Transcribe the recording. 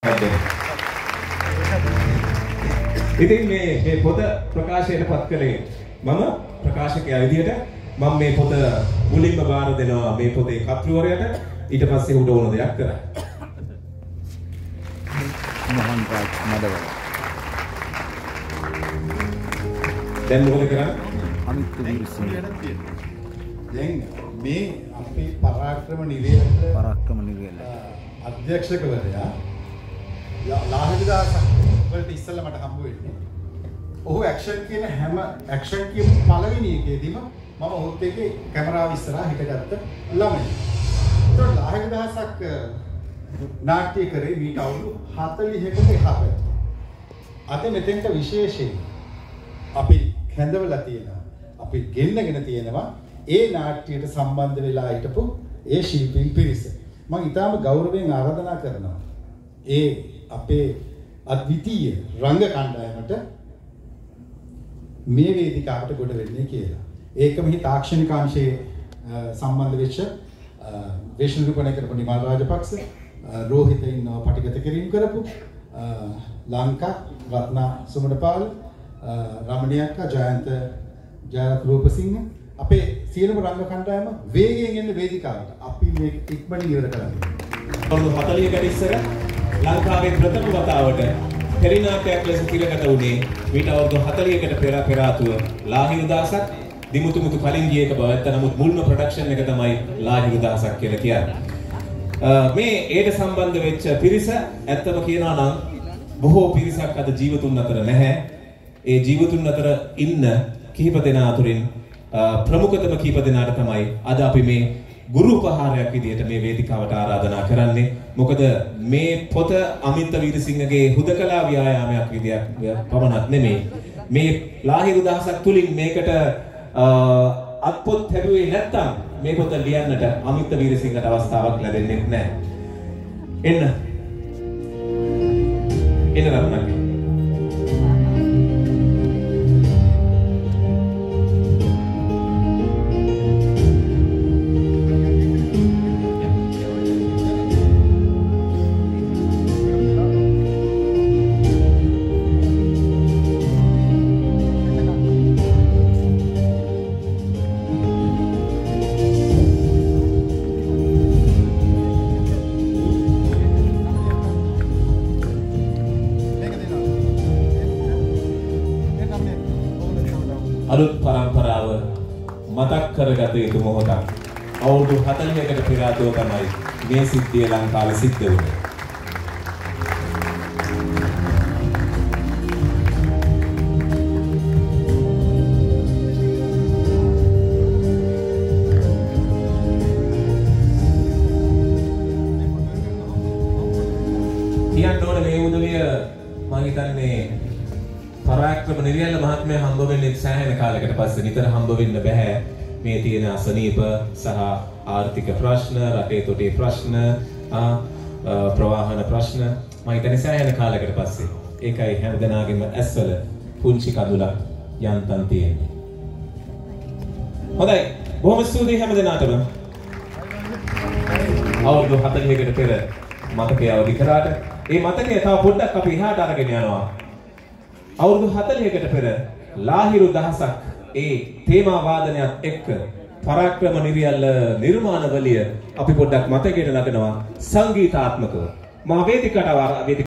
ඉතින් මේ පොත ප්‍රකාශයට පත් කළේ මම ප්‍රකාශකයා විදියට මම මේ පොත මුලින්ම බාර දෙනවා මේ පොතේ කර්තෘවරයාට ඊට පස්සේ උඩ ඕන දෙයක් කරා. මොහන් රාජ් මඩවල. දැන් මොකද කරන්නේ? අමිත් වීරසිංහ. දැන් මේ අපේ පරාක්‍රම නිලයට අධ්‍යක්ෂකවරයා ලාහිදාස වලට ඉස්සෙල්ලා මට හම්බ වෙන්නේ. ඔහු ඇක්ෂන් කියන හැම ඇක්ෂන් කියපු පළවෙනි එකේදීම මම ඔහුත් එක්ක කැමරාව ඉස්සරහා හිටගත්ත ළමයි. ඒතකොට ලාහිදාසක් නාට්‍ය කරේ මීට අවුරුදු 40කට එහා පැත්තේ. අද මෙතෙන්ට විශේෂයෙන් අපි කැඳවලා තියෙනවා. අපි ගෙන්නගෙන තියෙනවා ඒ නාට්‍යයට සම්බන්ධ වෙලා හිටපු ඒ ශිල්පීන් පිරිස. මම ඊටාම ගෞරවයෙන් ආරාධනා කරනවා. ඒ අපේ අද්විතීය රංග කණ්ඩායමට මේ වේදිකාවට ගොඩ වෙන්නේ කියලා. ඒකම හි තාක්ෂණික අංශයේ සම්බන්ධ වෙච්ච වේශ නිරූපණය කරපු නිමල් රාජපක්ෂ, රෝහිත ඉන්නවා පටිගත කිරීම කරපු, ලංකා රත්නා සුමනපාල, රමණියක්කා, ජයන්ත රූපසිංහ අපේ සියලුම රංග කණ්ඩායම වේගයෙන් එන්න වේදිකාවට. අපි මේක ඉක්මනින් ඉවර කරන්නේ. අවුරුදු 40කට ඉස්සර ලංකාවේ ප්‍රථම වතාවට පෙරිනාට්‍යයක් ලෙස තිරගත වුණේ මීට අවුරුදු 40කට පෙර ආතුව ලාහිරු දාසක් දිමුතුමුතු කලින් ගිය එක බව. නමුත් මුල්ම ප්‍රොඩක්ෂන් එක තමයි ලාහිරු දාසක් කියලා කියන්නේ. මේ ඒට සම්බන්ධ වෙච්ච පිරිස ඇත්තම කියනවා නම් බොහෝ පිරිසක් අද ජීවතුන් අතර නැහැ. ඒ ජීවතුන් අතර ඉන්න කිහිප දෙනා අතරින් ප්‍රමුඛතම කීප දෙනාට තමයි අද අපි මේ ගුරු උපහාරයක් විදිහට මේ වේදිකාවට ආරාධනා කරන්නේ. මොකද මේ පොත අමිත් වීරසිංහගේ හුදකලා ව්‍යායාමයක් විදිහට පමණක් නෙමෙයි. මේ ලාහිරු දහසක් තුලින් මේකට අත්පොත් ලැබුවේ නැත්තම් මේ පොත ලියන්නට අමිත් වීරසිංහට අවස්ථාවක් ලැබෙන්නේ නැහැ. එන්න රත්නක්. අලුත් පරම්පරාව මතක් කරගත යුතු මොහොතක්. අවුරුදු 40කට පෙර ආතුව තමයි මේ සිද්ධිය ලංකාවේ සිද්ධ වුණේ. කියන්න ඕන මේ උදවිය මම හිතන්නේ පරාක්‍රම නිරියල්ල මහත්මයා හම්බ වෙන්නේ සෑහෙන කාලයකට පස්සේ. නිතර හම්බ වෙන්න බෑ. මේ තියෙන අසනීප සහ ආර්ථික ප්‍රශ්න, රටේ තොටේ ප්‍රශ්න, ප්‍රවාහන ප්‍රශ්න මම හිතන්නේ සෑහෙන කාලයකට පස්සේ. ඒකයි හැමදෙනාගේම ඇස්වල පුංචි කඳුලක් යන්තම් තියෙන්නේ. හොඳයි. බොහොම ස්තුතියි හැමදෙනාටම. අවුරුදු 40කට පෙර මතකය අවදි කරාට ඒ මතකය තව පොඩ්ඩක් අපි එහාට අරගෙන යනවා. අවුරුදු 40කට පෙර ලාහිරු දහසක් ඒ තේමා වාදනයත් එක්ක පරාක්‍රම නිරියල්ල නිර්මාණවලිය අපි පොඩ්ඩක් මතකයට නගනවා සංගීතාත්මකව. මා වේදිකාවට